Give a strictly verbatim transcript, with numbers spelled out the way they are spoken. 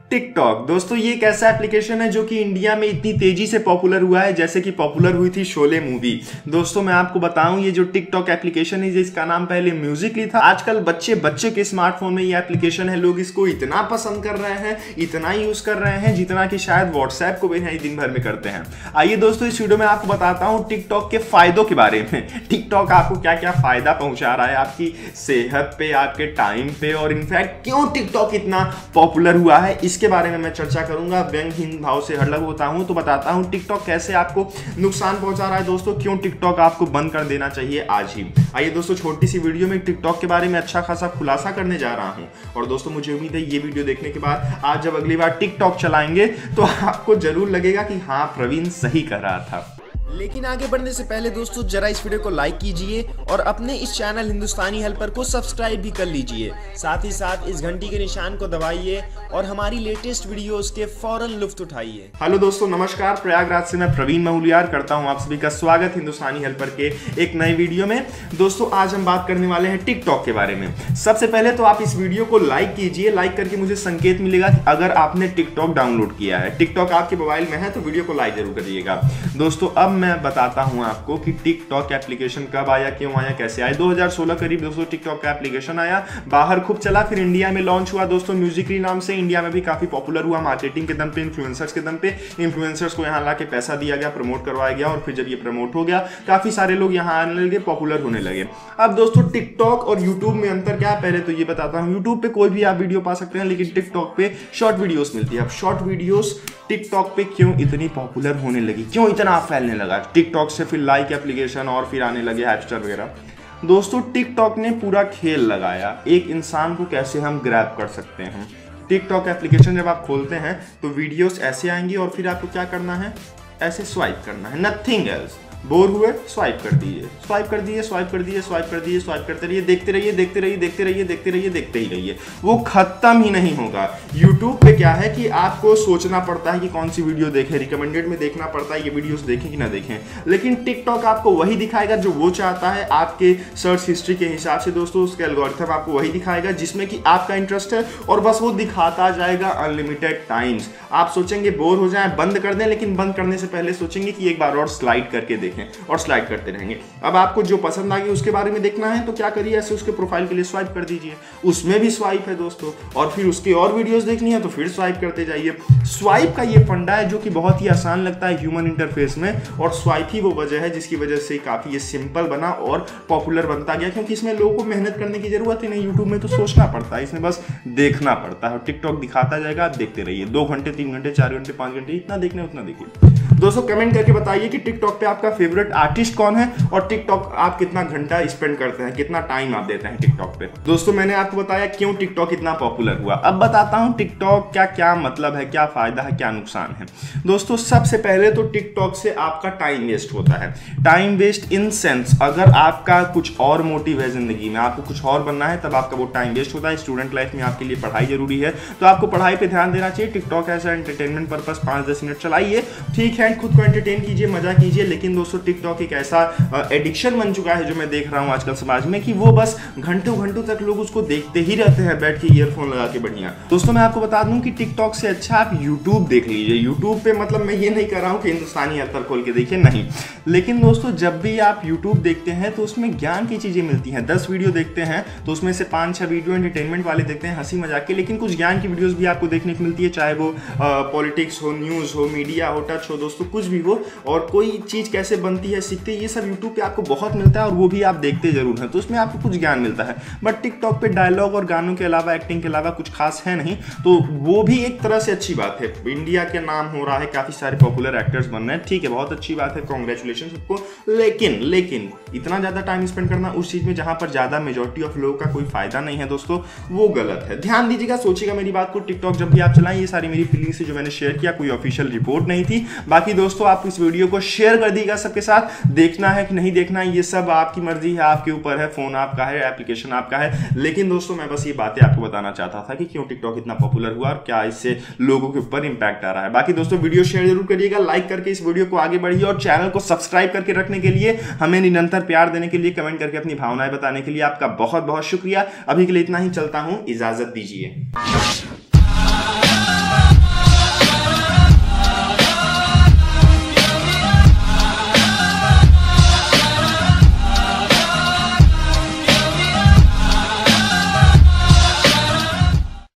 TikTok दोस्तों ये एक ऐसा एप्लीकेशन है जो कि इंडिया में इतनी तेजी से पॉपुलर हुआ है जैसे कि पॉपुलर हुई थी शोले मूवी। दोस्तों मैं आपको बताऊं ये जो टिकटॉक एप्लीकेशन है जिसका नाम पहले म्यूजिकली था, आजकल बच्चे बच्चे के स्मार्टफोन में ये एप्लीकेशन है। लोग इसको इतना पसंद कर रहे हैं, इतना यूज कर रहे हैं जितना कि शायद व्हाट्सएप को भी नहीं दिन भर में करते हैं। आइए दोस्तों इस वीडियो में आपको बताता हूँ टिकटॉक के फायदों के बारे में। टिकटॉक आपको क्या क्या फायदा पहुंचा रहा है आपकी सेहत पे, आपके टाइम पे, और इनफैक्ट क्यों टिकटॉक इतना पॉपुलर हुआ है इसके बारे में मैं चर्चा करूंगा। व्यंग्यहीन भाव से अलग होता हूं तो बताता हूं टिकटॉक कैसे आपको नुकसान पहुंचा रहा है। दोस्तों क्यों टिकटॉक आपको बंद कर देना चाहिए आज ही। आइए दोस्तों छोटी सी वीडियो में टिकटॉक के बारे में अच्छा खासा खुलासा करने जा रहा हूं। और दोस्तों मुझे उम्मीद है ये वीडियो देखने के बाद आज जब अगली बार टिकटॉक चलाएंगे तो आपको जरूर लगेगा कि हाँ प्रवीण सही कह रहा था। लेकिन आगे बढ़ने से पहले दोस्तों जरा इस वीडियो को लाइक कीजिए और अपने इस चैनल हिंदुस्तानी हेल्पर को सब्सक्राइब भी कर लीजिए। साथ ही साथ इस घंटी के निशान को दबाइए और हमारी लेटेस्ट वीडियोस के फौरन लुत्फ उठाइए। हेलो दोस्तों नमस्कार, प्रयागराज से मैं प्रवीण महूलियार करता हूं आप सभी का स्वागत हिंदुस्तानी हेल्पर के एक नए वीडियो में। दोस्तों आज हम बात करने वाले हैं टिकटॉक के बारे में। सबसे पहले तो आप इस वीडियो को लाइक कीजिए। लाइक करके मुझे संकेत मिलेगा कि अगर आपने टिकटॉक डाउनलोड किया है, टिकटॉक आपके मोबाइल में है तो वीडियो को लाइक जरूर करिएगा। दोस्तों अब मैं बताता हूं आपको कि टिकटॉक एप्लीकेशन कब आया, क्यों आया, कैसे आया। दो हज़ार सोलह करीब दोस्तों टिकटॉक का एप्लीकेशन आया, बाहर खूब चला, फिर इंडिया में लॉन्च हुआ दोस्तों म्यूजिकली नाम से। इंडिया में भी काफी पॉपुलर हुआ मार्केटिंग के दम पे, इन्फ्लुएंसर्स के दम पे। इन्फ्लुएंसर्स को यहाँ लाके पैसा दिया गया, प्रमोट करवाया गया, और फिर जब ये प्रमोट हो गया काफी सारे लोग यहाँ आने लगे, पॉपुलर होने लगे। अब दोस्तों टिकटॉक और यूट्यूब में अंतर क्या है पहले तो ये बताता हूँ। यूट्यूब पे कोई भी आप वीडियो पा सकते हैं, लेकिन टिकटॉक पे शॉर्ट वीडियोस मिलती है। अब शॉर्ट वीडियोस टिकटॉक पे क्यों इतनी पॉपुलर होने लगी, क्यों इतना फैलने लगा, टिकटॉक से फिर लाइक एप्लीकेशन और फिर आने लगे हैपस्टर वगैरह। दोस्तों टिकटॉक ने पूरा खेल लगाया एक इंसान को कैसे हम ग्रैब कर सकते हैं। टिकटॉक एप्लीकेशन जब आप खोलते हैं तो वीडियोस ऐसे आएंगी और फिर आपको क्या करना है, ऐसे स्वाइप करना है, नथिंग एल्स। बोर हुए स्वाइप कर दीजिए, स्वाइप कर दिए, स्वाइप कर दिए, स्वाइप कर दिए, स्वाइप करते रहिए, देखते रहिए, देखते रहिए, देखते रहिए, देखते रहिए, देखते ही रहिए, वो खत्म ही नहीं होगा। यूट्यूब पे क्या है कि आपको सोचना पड़ता है कि कौन सी वीडियो देखें, रिकमेंडेड में देखना पड़ता है ये वीडियोस देखें कि ना देखें। लेकिन टिकटॉक आपको वही दिखाएगा जो वो चाहता है, आपके सर्च हिस्ट्री के हिसाब से। दोस्तों उसके एल्गोरिथम आपको वही दिखाएगा जिसमें कि आपका इंटरेस्ट है, और बस वो दिखाता जाएगा अनलिमिटेड टाइम्स। आप सोचेंगे बोर हो जाए बंद कर दें, लेकिन बंद करने से पहले सोचेंगे कि एक बार और स्लाइड करके देखें, और स्लाइड करते रहेंगे। अब आपको जो पसंद आ गई उसके बारे में देखना है तो क्या करिए, ऐसे उसके प्रोफाइल के लिए स्वाइप कर दीजिए, उसमें भी स्वाइप है दोस्तों, और फिर उसकी और वीडियोस देखनी है तो फिर स्वाइप करते जाइए। स्वाइप का ये फंडा है जो कि बहुत ही आसान लगता है ह्यूमन इंटरफेस में, और स्वाइप ही वो वजह है जिसकी वजह से काफी ये सिंपल बना और पॉपुलर बनता गया, क्योंकि इसमें लोगों को मेहनत करने की जरूरत ही नहीं। यूट्यूब में तो सोचना पड़ता है, इसमें बस देखना पड़ता है। टिकटॉक दिखाता जाएगा, आप देखते रहिए, दो घंटे तीन घंटे चार घंटे पांच घंटे जितना देखना उतना देखिए। दोस्तों कमेंट करके बताइए कि टिकटॉक पे आपका फेवरेट आर्टिस्ट कौन है, और टिकटॉक आप कितना घंटा स्पेंड करते हैं, कितना टाइम आप देते हैं टिकटॉक पे। दोस्तों मैंने आपको बताया क्यों टिकटॉक इतना पॉपुलर हुआ। अब बताता हूं टिकटॉक क्या क्या मतलब है, क्या फायदा है, क्या नुकसान है। दोस्तों सबसे पहले तो टिकटॉक से आपका टाइम वेस्ट होता है। टाइम वेस्ट इन सेंस, अगर आपका कुछ और मोटिव है जिंदगी में, आपको कुछ और बनना है, तब आपका वो टाइम वेस्ट होता है। स्टूडेंट लाइफ में आपके लिए पढ़ाई जरूरी है तो आपको पढ़ाई पे ध्यान देना चाहिए। टिकटॉक ऐसा एंटरटेनमेंट पर्पस पांच दस मिनट चलाइए, ठीक है, खुद को एंटरटेन कीजिए, मजा कीजिए। लेकिन दोस्तों टिकटॉक एक ऐसा एडिक्शन बन चुका है जो मैं देख रहा हूं आजकल समाज में, कि वो बस घंटों घंटों तक लोग उसको देखते ही रहते हैं बैठ के ईयरफोन लगा के। बढ़िया दोस्तों मैं आपको बता दूं कि टिकटॉक से अच्छा आप यूट्यूब देख लीजिए। यूट्यूब पे मतलब मैं ये नहीं कर रहा हूं कि हिंदुस्तानी हेल्पर खोल के देखिए, नहीं। लेकिन दोस्तों जब भी आप यूट्यूब देखते हैं तो उसमें ज्ञान की चीजें मिलती हैं। दस वीडियो देखते हैं तो उसमें से पांच छह वीडियो एंटरटेनमेंट वाले देखते हैं, हंसी मजाक के, लेकिन कुछ ज्ञान की वीडियोस भी आपको देखने को मिलती है, चाहे वो पॉलिटिक्स हो, न्यूज हो, मीडिया हो, टच हो, दोस्तों कुछ भी हो, और कोई चीज कैसे बनती है सीखते, ये सब यूट्यूब पे आपको बहुत मिलता है, और वो भी आप देखते जरूर हैं, तो उसमें आपको कुछ ज्ञान मिलता है। बट टिकटॉक पे डायलॉग और गानों के अलावा, एक्टिंग के अलावा कुछ खास है नहीं, तो वो भी एक तरह से अच्छी बात है। इंडिया के नाम हो रहा है, काफी सारे पॉपुलर एक्टर्स बन रहे हैं, ठीक है, बहुत अच्छी बात है, कांग्रेचुलेशन सबको। लेकिन लेकिन इतना ज्यादा टाइम स्पेंड करना उस चीज में जहां पर ज्यादा मेजॉरिटी ऑफ लोगों का कोई फायदा नहीं है दोस्तों, वो गलत है। ध्यान दीजिएगा, सोचिएगा मेरी बात को। टिकटॉक जब भी आप चलाएं, ये सारी मेरी फीलिंग्स जो मैंने शेयर किया, कोई ऑफिशियल रिपोर्ट नहीं थी। बाकी दोस्तों आप इस वीडियो को शेयर कर दीजिएगा सबके साथ, देखना है कि नहीं देखना है ये सब आपकी मर्जी है, आपके ऊपर है, फोन आपका है, एप्लीकेशन आपका है। लेकिन दोस्तों मैं बस ये बातें आपको बताना चाहता था कि क्यों टिकटॉक इतना पॉपुलर हुआ और क्या इससे लोगों के ऊपर इंपैक्ट आ रहा है। बाकी दोस्तों वीडियो शेयर जरूर करिएगा, लाइक करके इस वीडियो को आगे बढ़िए, और चैनल को सब्सक्राइब करके रखने के लिए, हमें निरंतर प्यार देने के लिए, कमेंट करके अपनी भावनाएं बताने के लिए आपका बहुत बहुत शुक्रिया। अभी के लिए इतना ही, चलता हूं, इजाजत दीजिए।